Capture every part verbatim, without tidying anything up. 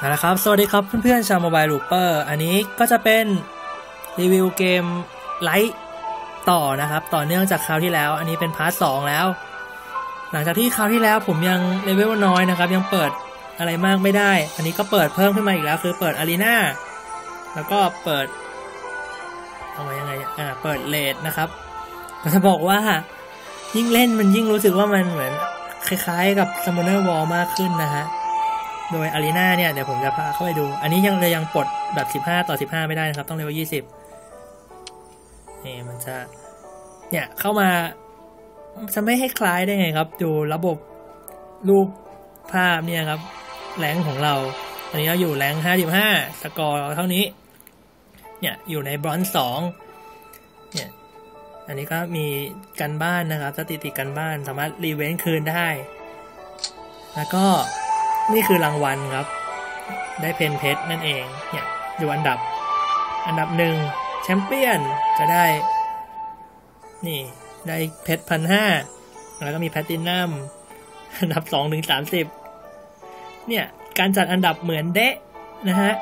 เอาละครับสวัสดีครับเพื่อนๆชาวโมบายลูปเปอร์อันนี้ก็จะเป็นรีวิวเกมไลท์ต่อนะครับต่อเนื่องจากคราวที่แล้วอันนี้เป็นพาร์ทสองแล้วหลังจากที่คราวที่แล้วผมยังเลเวลน้อยนะครับยังเปิดอะไรมากไม่ได้อันนี้ก็เปิดเพิ่มขึ้นมาอีกแล้วคือเปิดอารีนาแล้วก็เปิดเอาไว้ยังไงอ่าเปิดเลดนะครับก็จะบอกว่ายิ่งเล่นมันยิ่งรู้สึกว่ามันเหมือนคล้ายๆกับ Summoner War มากขึ้นนะฮะโดยอารีนาเนี่ยเดี๋ยวผมจะพาเข้าไปดูอันนี้ยังเลยยังปลดแบบสิบห้าต่อสิบห้าไม่ได้นะครับต้องเลเวลยี่สิบนี่มันจะเนี่ยเข้ามาจะไม่ให้คล้ายได้ไงครับดูระบบรูปภาพเนี่ยครับแรงของเราตอนนี้เราอยู่แรงห้าสิบห้าสกอร์เท่านี้เนี่ยอยู่ในบรอนซ์สองเนี่ยอันนี้ก็มีกันบ้านนะครับสถิติกันบ้านสามารถรีเวนต์คืนได้แล้วก็นี่คือรางวัลครับได้เพนเพชรนั่นเองเนี่ยอยู่อันดับอันดับหนึ่งแชมเปี้ยนจะได้นี่ได้เพชรพันห้าแล้วก็มีแพลตินัมอันดับสองถึงสามสิบเนี่ยการจัดอันดับเหมือนเดะนะฮะ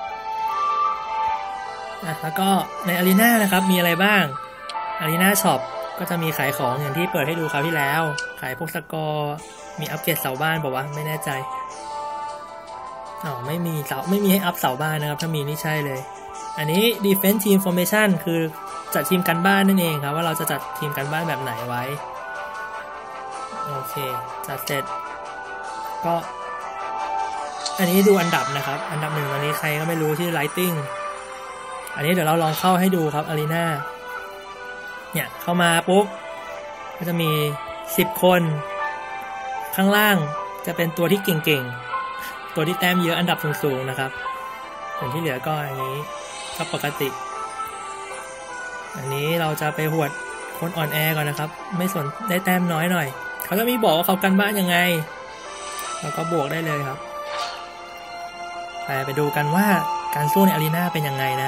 อ่ะแล้วก็ในอารีนานะครับมีอะไรบ้างอารีนาช็อปก็จะมีขายของอย่างที่เปิดให้ดูคราวที่แล้วขายพวกสกอร์มีอัปเกรดเสาบ้านบอกว่าไม่แน่ใจอ๋อไม่มีเสาไม่มีให้อัพเสาบ้านนะครับถ้ามีนี่ใช่เลยอันนี้ Defense Team Formation คือจัดทีมกันบ้านนั่นเองครับว่าเราจะจัดทีมกันบ้านแบบไหนไว้โอเคจัดเสร็จก็อันนี้ดูอันดับนะครับอันดับหนึ่งอันนี้ใครก็ไม่รู้ที่ Lighting อันนี้เดี๋ยวเราลองเข้าให้ดูครับอารีนาเนี่ยเข้ามาปุ๊บก็จะมีสิบคนข้างล่างจะเป็นตัวที่เก่งๆตัวที่แต้มเยอะอันดับสูงๆนะครับส่วนที่เหลือก็อย่างนี้ก็ปกติอันนี้เราจะไปหวดคนอ่อนแอก่อนนะครับไม่สนได้แต้มน้อยหน่อยเขาจะมีบอกว่าเขากันบ้านยังไงเราก็บวกได้เลยครับไปไปดูกันว่าการสู้ในอารีนาเป็นยังไงนะ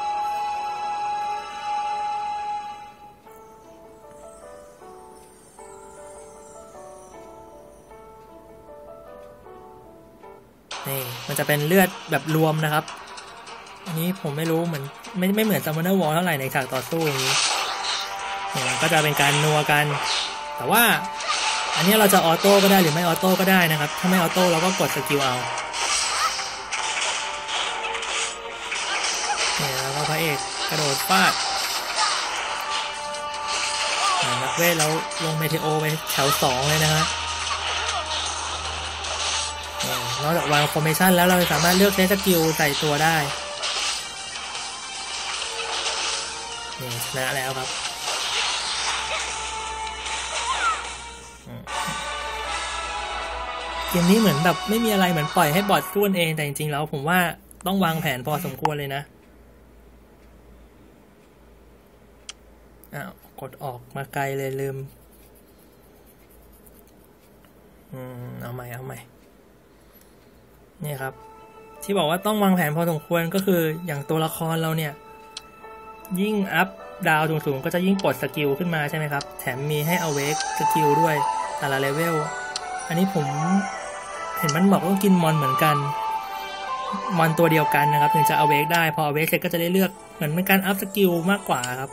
นี่มันจะเป็นเลือดแบบรวมนะครับอันนี้ผมไม่รู้เหมือนไม่ไม่เหมือน Summoner War เท่าไหร่ในฉากต่อสู้อย่างนี้เนี่ยก็จะเป็นการนัวกันแต่ว่าอันนี้เราจะออโต้ก็ได้หรือไม่ออโต้ก็ได้นะครับถ้าไม่ออโต้เราก็กดสกิลเอาเนี่ยแล้วก็พระเอกกระโดดฟาดนักเวทเราลงเมเทโอไปแถวสองเลยนะฮะนอกจากวางฟอร์เมชันแล้วเราสามารถเลือกใช้สกิลใส่ตัวได้นี่ชนะแล้วครับเกมนี้เหมือนแบบไม่มีอะไรเหมือนปล่อยให้บอทสู้เองแต่จริงๆแล้วผมว่าต้องวางแผนพอสมควรเลยนะอ้าวกดออกมาไกลเลยลืมอืมเอาใหม่เอาใหม่นี่ครับที่บอกว่าต้องวางแผนพอสมควรก็คืออย่างตัวละครเราเนี่ยยิ่งอัพดาวสูงๆก็จะยิ่งปลดสกิลขึ้นมาใช่ไหมครับแถมมีให้เอาเวกสกิลด้วยแต่ละเลเวลอันนี้ผมเห็นมันบอกว่ากินมอนเหมือนกันมอนตัวเดียวกันนะครับถึงจะเอาเวกได้พอเอาเวกเสร็จก็จะได้เลือกเหมือนเป็นการอัพสกิลมากกว่าครับ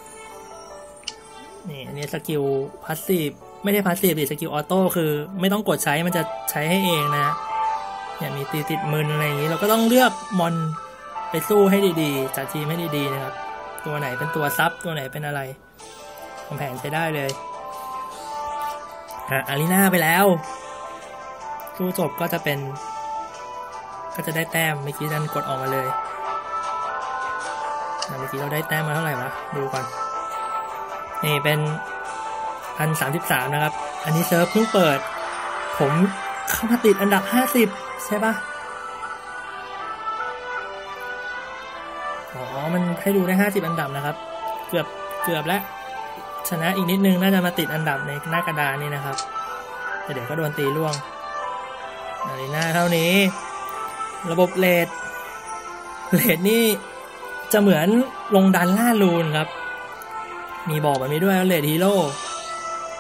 นี่อันนี้สกิลพาสซีฟไม่ได้พาสซีฟดิสกิลออโต้คือไม่ต้องกดใช้มันจะใช้ให้เองนะเนี่ยมีตีติดมืออะไรอย่างนี้เราก็ต้องเลือกมอนไปสู้ให้ดีๆจัดทีมให้ดีๆนะครับตัวไหนเป็นตัวซับตัวไหนเป็นอะไรทำแผนใช้ได้เลยอ่ะอารีนาไปแล้วสู้จบก็จะเป็นก็จะได้แต้มเมื่อกี้ดันกดออกมาเลยเมื่อกี้เราได้แต้มมาเท่าไหร่วะดูก่อนนี่เป็น หนึ่งพันสามสิบสาม นะครับอันนี้เซิร์ฟเพิ่งเปิดผมเข้ามาติดอันดับห้าสิบใช่ปะอ๋อมันให้ดูได้ห้าสิบอันดับนะครับเกือบเกือบแล้วชนะอีกนิดนึงน่าจะมาติดอันดับในหน้ากระดานนี่นะครับแต่เดี๋ยวก็โดนตีล่วงอารีนาเท่านี้ระบบเลดเลดนี่จะเหมือนลงดันล่ารูนครับมีบอกแบบนี้ด้วยเลดฮีโร่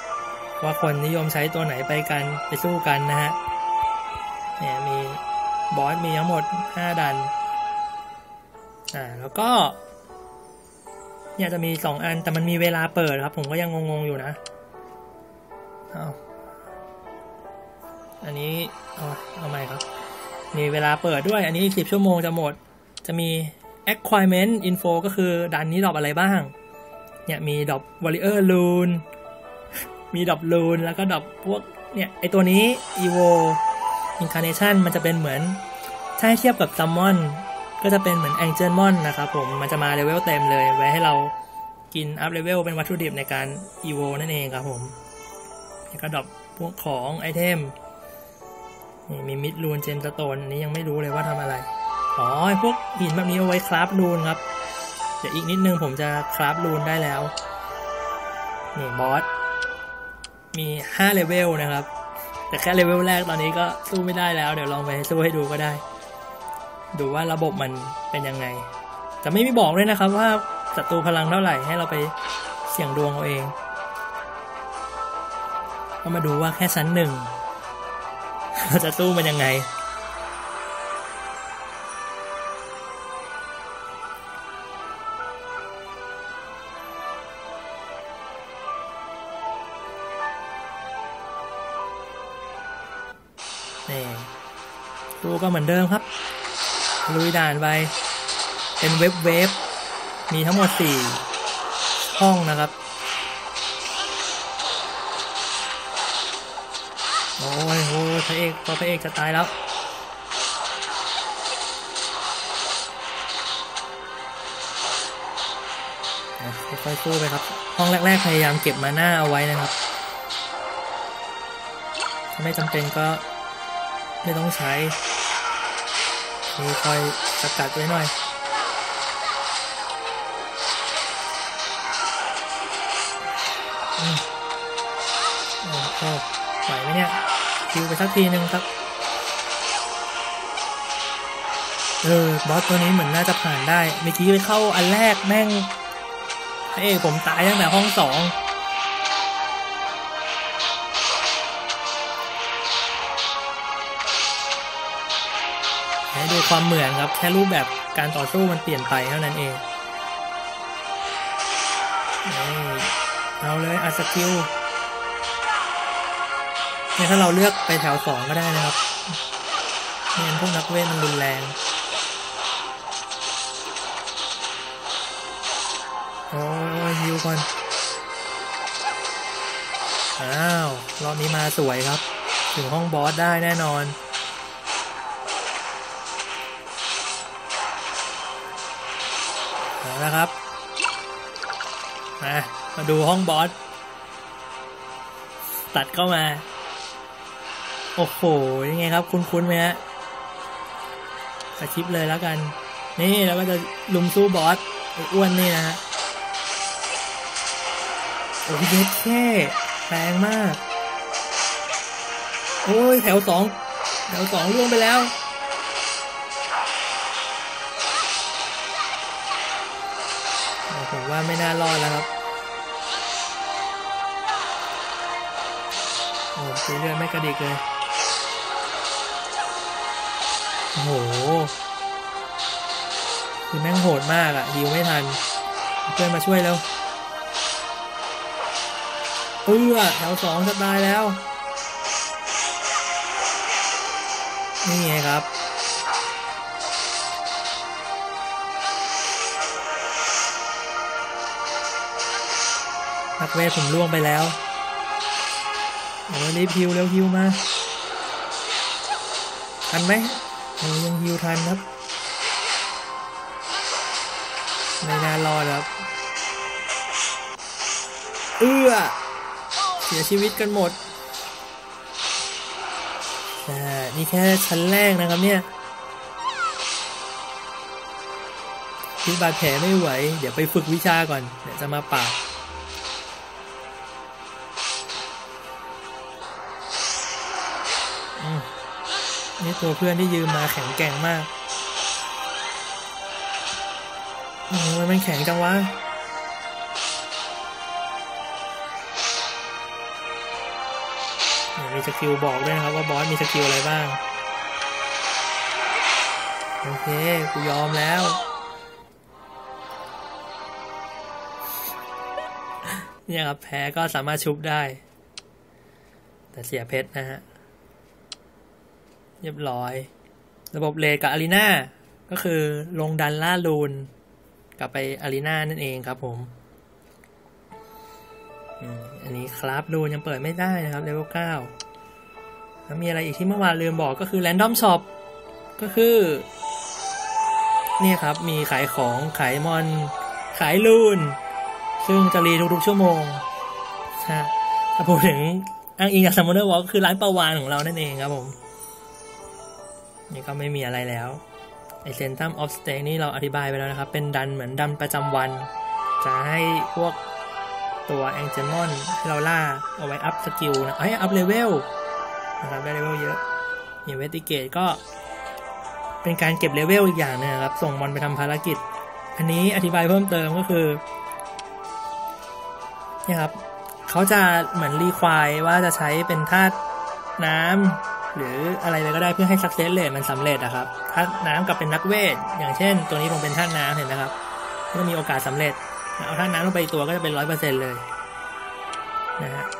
ว่าคนนิยมใช้ตัวไหนไปกันไปสู้กันนะฮะเนี่ยมีบอสมีทั้งหมดห้าดันอ่าแล้วก็เนี่ยจะมีสองอันแต่มันมีเวลาเปิดครับผมก็ยังงงๆอยู่นะเอาอันนี้เอาเอาใหม่ครับมีเวลาเปิดด้วยอันนี้สิบชั่วโมงจะหมดจะมี Acquirement Info ก็คือดันนี้ดรอปอะไรบ้างเนี่ยมีดรอป Warrior Rune มีดรอป Rune แล้วก็ดรอปพวกเนี่ยไอตัวนี้ Evo Incarnation มันจะเป็นเหมือนถ้าให้เทียบกับ Summon ก็จะเป็นเหมือน Angelmon นะครับผมมันจะมาเลเวลเต็มเลยไว้ให้เรากินอัพเลเวลเป็นวัตถุดิบในการ Evo นั่นเองครับผมแล้วก็ดรอปพวกของไอเทมนี่มีมิดรูนเจมสโตนอันนี้ยังไม่รู้เลยว่าทำอะไรอ๋อพวกหินแบบนี้เอาไว้คราฟรูนครับเดี๋ยวอีกนิดนึงผมจะคราฟรูนได้แล้วนี่บอสมีห้าเลเวลนะครับแต่แค่เลเวลแรกตอนนี้ก็สู้ไม่ได้แล้วเดี๋ยวลองไปสู้ให้ดูก็ได้ดูว่าระบบมันเป็นยังไงจะไม่มีบอกเลยนะครับว่าศัตรูพลังเท่าไหร่ให้เราไปเสี่ยงดวงเอาเองก็มาดูว่าแค่ชั้นหนึ่งเราจะสู้มันยังไงนี่สู้ก็เหมือนเดิมครับลุยด่านไปเป็นเว็บเว็บมีทั้งหมดสี่ห้องนะครับโอ้ยโอ้ยพระเอกพอพระเอกจะตายแล้วค่อยๆสู้ไปครับห้องแรกๆพยายามเก็บมาหน้าเอาไว้นะครับถ้าไม่จำเป็นก็ไม่ต้องใช้มีคอยสกัดไว้หน่อยอืมโอ้โหไหวไหมเนี่ยคิวไปสักทีนึงครับเออบอสตัวนี้เหมือนน่าจะผ่านได้เมื่อกี้ไปเข้าอันแรกแม่งพระเอกผมตายตั้งแต่ห้องสองให้ดูความเหมือนครับแค่รูปแบบการต่อสู้มันเปลี่ยนไปเท่านั้นเองเอาเลยอัดสกิลเนี่ยถ้าเราเลือกไปแถวสองก็ได้นะครับไม่งั้นพวกนักเวทมันรุนแรงโอ้ยฮิวก่อนอ้าวรอบนี้มาสวยครับถึงห้องบอสได้แน่นอนเอาละครับมามาดูห้องบอสตัดเข้ามาโอ้โหยังไงครับคุ้นๆไหมฮะสคริปเลยแล้วกันนี่แล้วก็จะลุมสู้บอสอ้วนนี่นะฮะโอ้ยเย็ดแค่แรงมากโอ้ยแถวสองแถวสองล่วงไปแล้วผมว่าไม่น่ารอดแล้วครับโอ้ตีเลือดไม่กระดิกเลยโอ้โหคือแม่งโหดมากอ่ะฮิวไม่ทันเพื่อนมาช่วยแล้วเออแถวสองจะตายแล้วนี่ไงครับนักเวทผมล่วงไปแล้วโอ้รีบฮิวเร็วฮิวมาทันไหมโอ้ยังฮิวทันครับไม่น่ารอดครับเอื้อเสียชีวิตกันหมดแต่นี่แค่ชั้นแรกนะครับเนี่ยที่บาดแผลไม่ไหวเดี๋ยวไปฝึกวิชาก่อนเดี๋ยวจะมาปราบนี่ตัวเพื่อนที่ยืมมาแข็งแกร่งมากโอ้ยมันแข็งจังวะมีสกิลบอกด้วยนะครับว่าบอสมีสกิลอะไรบ้างโอเคกูยอมแล้วเนี่ยครับแพ้ก็สามารถชุบได้แต่เสียเพชรนะฮะเรียบร้อยระบบเลดกับอารีนาก็คือลงดันล่าลูนกลับไปอารีนานั่นเองครับผมอันนี้คราฟลูนยังเปิดไม่ได้นะครับเลเวลเก้าแล้วมีอะไรอีกที่เมื่อวานลืมบอกก็คือแรนดอมช็อปก็คือเนี่ยครับมีขายของขายมอนขายลูนซึ่งจะรีทุกๆชั่วโมงถ้าพูดถึงอ้างอิงจากซัมมอนเดอร์วอล์กคือร้านประวานของเรานั่นเองครับผมนี่ก็ไม่มีอะไรแล้วไอเซนตัมออฟสเตย์นี่เราอธิบายไปแล้วนะครับเป็นดันเหมือนดันประจำวันจะให้พวกตัวแองเจมอนให้เราล่าเอาไว้อัพสกิลนะให้อัพเลเวลนะครับได้เลเวลเยอะอินเวสติเกตก็เป็นการเก็บเลเวลอีกอย่างนึงครับส่งมอนไปทำภารกิจอันนี้อธิบายเพิ่มเติมก็คือนี่ครับเขาจะเหมือนรีควายว่าจะใช้เป็นธาตุน้ำหรืออะไรเลยก็ได้เพื่อให้ success rate มันสำเร็จนะครับธาตุน้ำกับเป็นนักเวทอย่างเช่นตัวนี้ผมเป็นธาตุน้ำเห็นไหมครับก็มีโอกาสสำเร็จเอาธาตุน้ำลงไปตัวก็จะเป็น ร้อยเปอร์เซ็นต์ เลยนะฮะ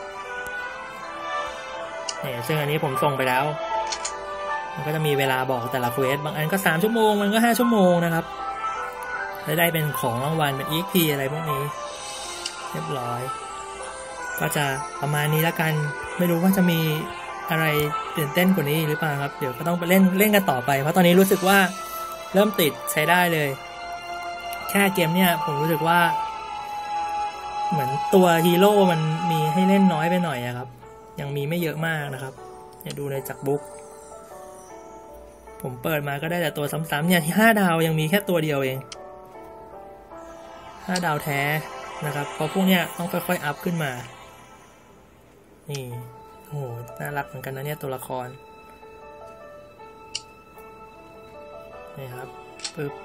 เนี่ยซึ่งอันนี้ผมส่งไปแล้วมันก็จะมีเวลาบอกแต่ละเควสบางอันก็สามชั่วโมงมันก็ห้าชั่วโมงนะครับจะได้เป็นของรางวัลเป็น อี เอ็กซ์ พี อะไรพวกนี้เรียบร้อยก็จะประมาณนี้แล้วกันไม่รู้ว่าจะมีอะไรตื่นเต้นกว่านี้หรือเปล่าครับเดี๋ยวก็ต้องไปเล่นเล่นกันต่อไปเพราะตอนนี้รู้สึกว่าเริ่มติดใช้ได้เลยแค่เกมเนี่ยผมรู้สึกว่าเหมือนตัวฮีโร่มันมีให้เล่นน้อยไปหน่อยครับยังมีไม่เยอะมากนะครับเนี่ยดูในจากบุ๊กผมเปิดมาก็ได้แต่ตัวซ้ำๆเนี่ยที่ห้าดาวยังมีแค่ตัวเดียวเองห้าดาวแท้นะครับเพราะพวกเนี้ยต้องค่อยๆอัพขึ้นมานี่โอ้โหน่ารักเหมือนกันนะเนี่ยตัวละครนี่ครับปึ๊บ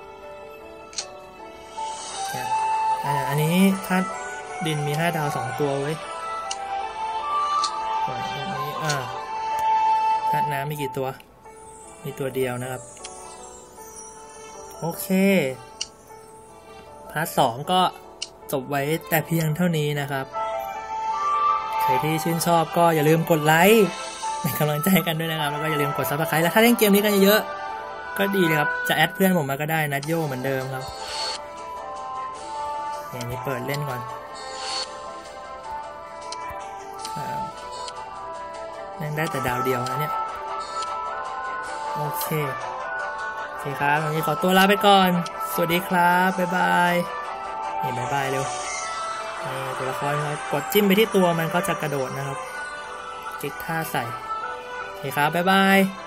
เนี่ยอันนี้ธาตุดินมีห้าดาวสองตัวเว้ยส่วนอันนี้อ่าธาตุน้ำมีกี่ตัวมีตัวเดียวนะครับโอเคพาร์ทสองก็จบไว้แต่เพียงเท่านี้นะครับใครที่ชื่นชอบก็อย่าลืมกดไลค์เป็นกำลังใจกันด้วยนะครับแล้วก็อย่าลืมกดซับสไครต์แล้วถ้าเล่นเกมนี้กันเยอะก็ดีเลยครับจะแอดเพื่อนผมมาก็ได้นัดโยเหมือนเดิมครับอย่างนี้เปิดเล่นก่อนยังได้แต่ดาวเดียวนะเนี่ยโอเคโอเคครับวันนี้ขอตัวลาไปก่อนสวัสดีครับบ๊ายบายนี่บ๊ายบายเร็วนี่ตัวละครครับกดจิ้มไปที่ตัวมันก็จะกระโดดนะครับคลิกท่าใส่โอเคครับบ๊ายบาย